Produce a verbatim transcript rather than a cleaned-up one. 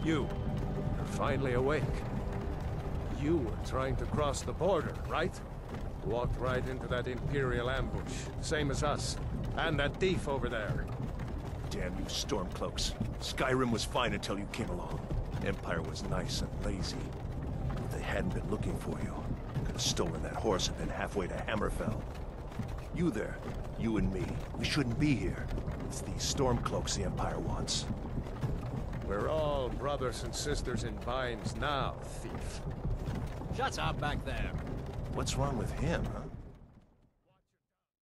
You, you're finally awake. You were trying to cross the border, right? Walked right into that Imperial ambush, same as us. And that thief over there. Damn you Stormcloaks. Skyrim was fine until you came along. Empire was nice and lazy. If they hadn't been looking for you, could have stolen that horse and been halfway to Hammerfell. You there, you and me, we shouldn't be here. It's these Stormcloaks the Empire wants. We're all brothers and sisters in binds now, thief. Shut up back there. What's wrong with him, huh?